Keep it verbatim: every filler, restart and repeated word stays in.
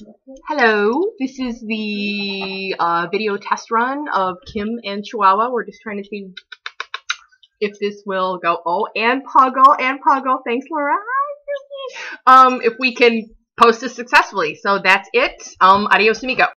Hello, this is the uh, video test run of Kim and Chihuahua. We're just trying to see if this will go. Oh, and Puggle, and Puggle. Thanks, Laura. Um, if we can post this successfully. So that's it. Um, adios, amigo.